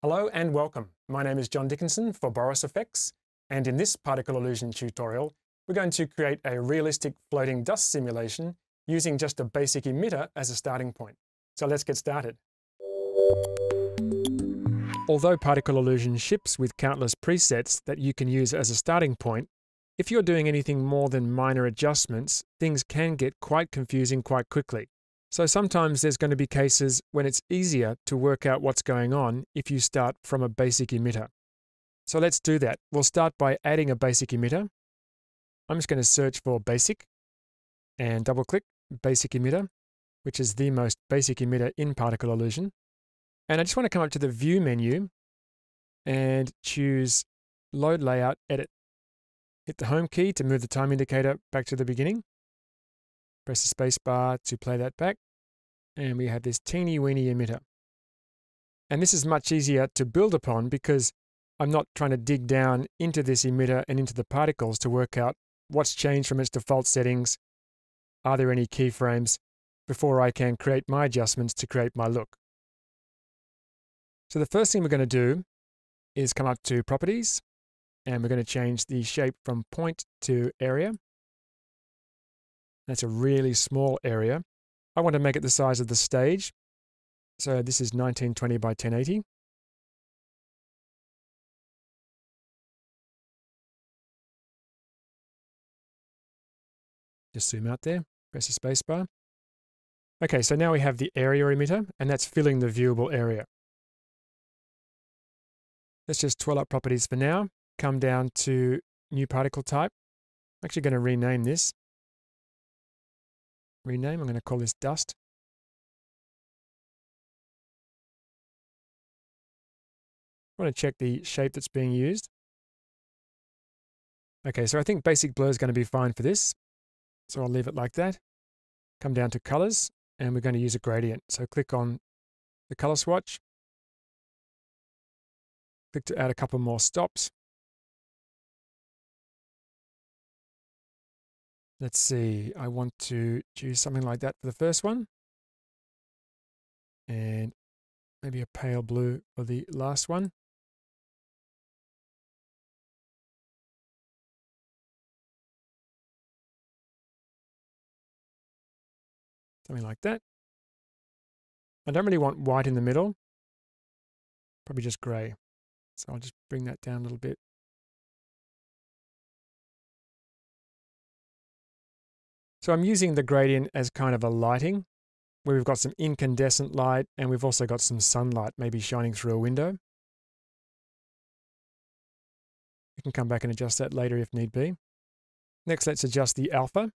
Hello and welcome. My name is John Dickinson for Boris Effects, and in this particle illusion tutorial, we're going to create a realistic floating dust simulation using just a basic emitter as a starting point. So let's get started. Although particle illusion ships with countless presets that you can use as a starting point, if you're doing anything more than minor adjustments, things can get quite confusing quite quickly. So sometimes there's going to be cases when it's easier to work out what's going on if you start from a basic emitter. So let's do that. We'll start by adding a basic emitter. I'm just going to search for basic and double click basic emitter, which is the most basic emitter in particle illusion. And I just want to come up to the view menu and choose load layout edit. Hit the home key to move the time indicator back to the beginning. Press the space bar to play that back. And we have this teeny weeny emitter. And this is much easier to build upon because I'm not trying to dig down into this emitter and into the particles to work out what's changed from its default settings. Are there any keyframes before I can create my adjustments to create my look? So the first thing we're going to do is come up to properties, and we're going to change the shape from point to area. That's a really small area. I want to make it the size of the stage. So this is 1920 by 1080. Just zoom out there, press the space bar. Okay, so now we have the area emitter, and that's filling the viewable area. Let's just twirl up properties for now. Come down to new particle type. I'm actually going to rename this. I'm going to call this dust. I want to check the shape that's being used. Okay, so I think basic blur is going to be fine for this. So I'll leave it like that. Come down to colors, and we're going to use a gradient. So click on the color swatch. Click to add a couple more stops. Let's see, I want to choose something like that for the first one. And maybe a pale blue for the last one. Something like that. I don't really want white in the middle. Probably just grey. So I'll just bring that down a little bit. So I'm using the gradient as kind of a lighting, where we've got some incandescent light and we've also got some sunlight maybe shining through a window. We can come back and adjust that later if need be. Next, let's adjust the alpha.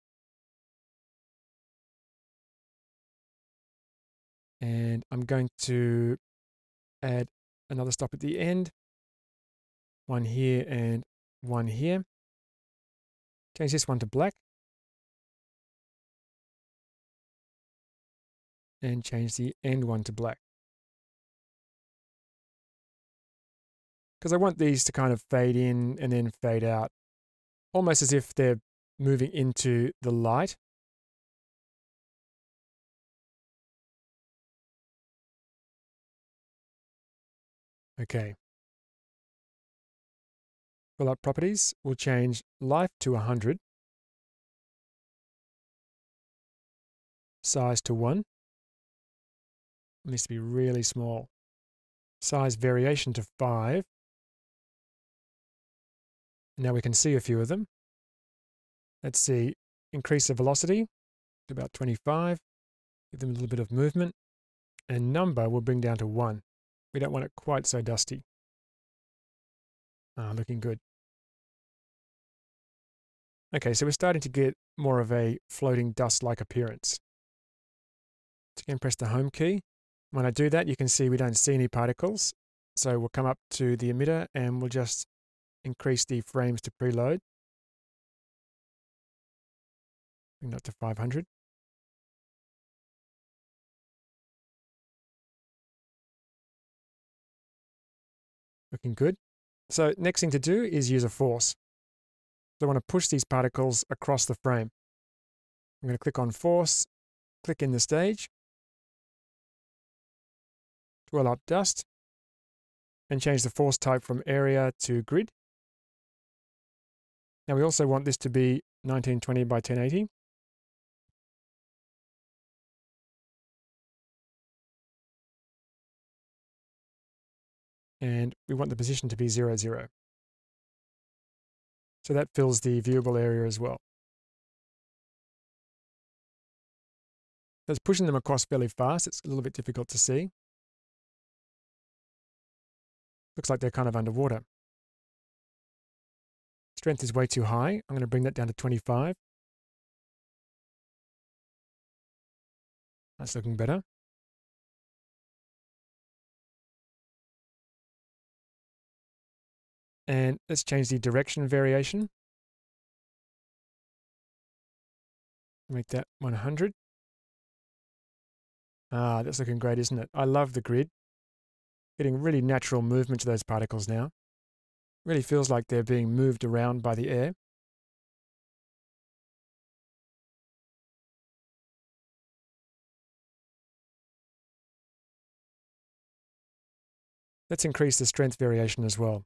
And I'm going to add another stop at the end. One here and one here. Change this one to black. And change the end one to black. Because I want these to kind of fade in and then fade out, almost as if they're moving into the light. Okay. Pull up properties, we'll change life to 100. Size to 1. It needs to be really small. Size variation to 5. Now we can see a few of them. Let's see, increase the velocity to about 25. Give them a little bit of movement. And number we'll bring down to 1. We don't want it quite so dusty. Looking good. Okay, so we're starting to get more of a floating dust-like appearance. So again, press the home key. When I do that, you can see we don't see any particles. So we'll come up to the emitter and we'll just increase the frames to preload. Bring that to 500. Looking good. So next thing to do is use a force. So I want to push these particles across the frame. I'm going to click on force, click in the stage, twirl up dust, and change the force type from area to grid. Now we also want this to be 1920 by 1080. And we want the position to be 0, 0. So that fills the viewable area as well. That's pushing them across fairly fast. It's a little bit difficult to see. Looks like they're kind of underwater. Strength is way too high. I'm going to bring that down to 25. That's looking better. And let's change the direction variation. Make that 100. Ah, that's looking great, isn't it? I love the grid. Getting really natural movement to those particles now. Really feels like they're being moved around by the air. Let's increase the strength variation as well.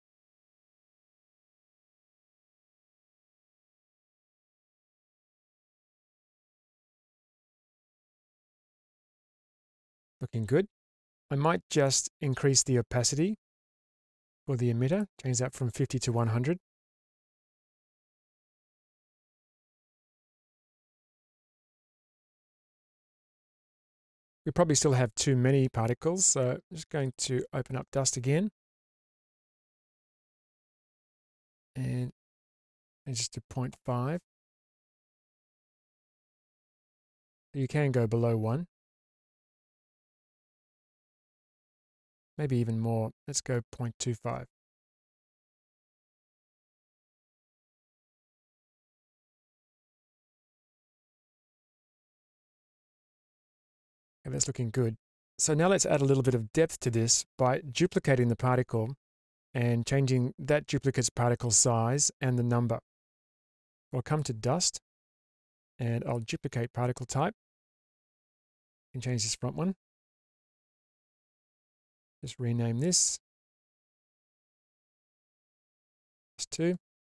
Looking good. I might just increase the opacity for the emitter, change that from 50 to 100. We probably still have too many particles, so I'm just going to open up dust again. And just to 0.5. You can go below 1. Maybe even more. Let's go 0.25. Okay, that's looking good. So now let's add a little bit of depth to this by duplicating the particle and changing that duplicate's particle size and the number. I'll come to dust and I'll duplicate particle type. I can change this front one. Just rename this. S2.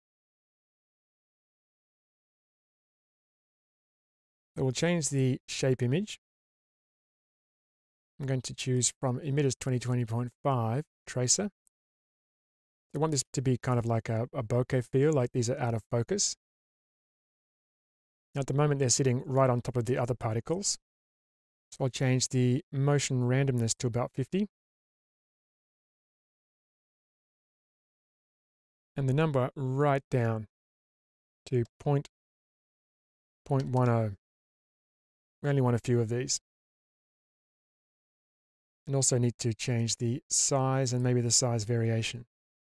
So we'll change the shape image. I'm going to choose from emitters 2020.5 tracer. I want this to be kind of like a bokeh feel, like these are out of focus. Now at the moment they're sitting right on top of the other particles. So I'll change the motion randomness to about 50. And the number right down to 0.10. We only want a few of these. And also need to change the size and maybe the size variation.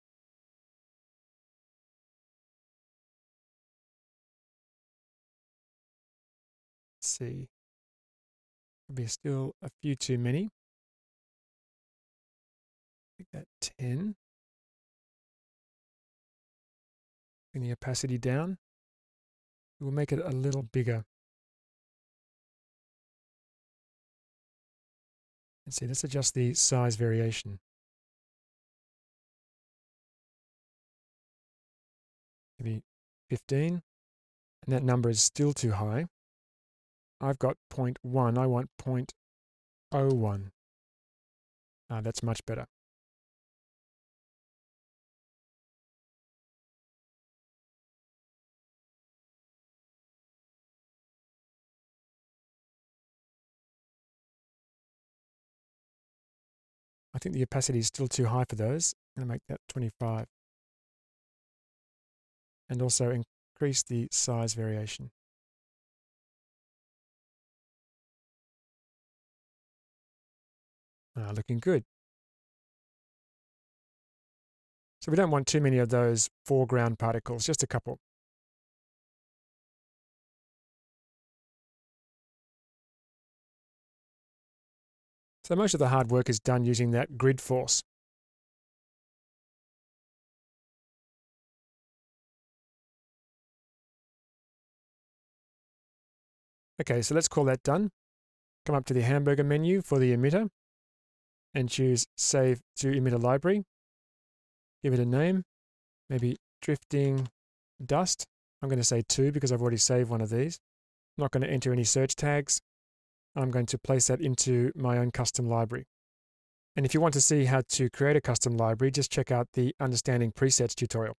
Let's see. There'll be still a few too many. Make that 10. Bring the opacity down. We'll make it a little bigger. Let's see, let's adjust the size variation. Maybe 15. And that number is still too high. I've got 0.1. I want 0.01. That's much better. I think the opacity is still too high for those. I'm going to make that 25. And also increase the size variation. Looking good. So we don't want too many of those foreground particles, just a couple. So most of the hard work is done using that grid force. Okay, so let's call that done. Come up to the hamburger menu for the emitter. and choose Save to Emitter Library. Give it a name, maybe Drifting Dust. I'm going to say 2 because I've already saved one of these. I'm not going to enter any search tags. I'm going to place that into my own custom library. And if you want to see how to create a custom library, just check out the Understanding Presets tutorial.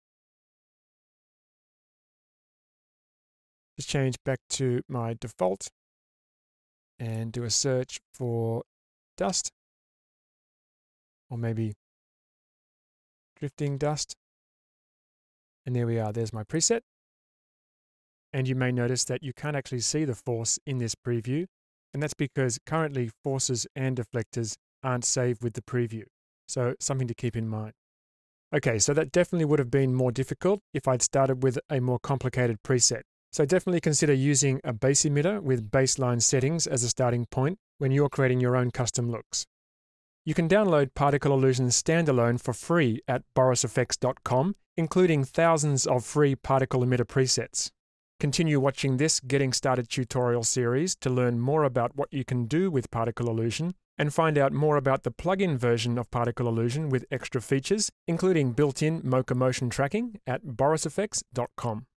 Just change back to my default and do a search for dust, or maybe drifting dust. And there we are, there's my preset. And you may notice that you can't actually see the force in this preview, and that's because currently forces and deflectors aren't saved with the preview. So something to keep in mind. Okay, so that definitely would have been more difficult if I'd started with a more complicated preset. So definitely consider using a base emitter with baseline settings as a starting point when you're creating your own custom looks. You can download Particle Illusion standalone for free at boriseffects.com, including thousands of free particle emitter presets. Continue watching this Getting Started tutorial series to learn more about what you can do with Particle Illusion and find out more about the plug-in version of Particle Illusion with extra features, including built-in Mocha motion tracking at boriseffects.com.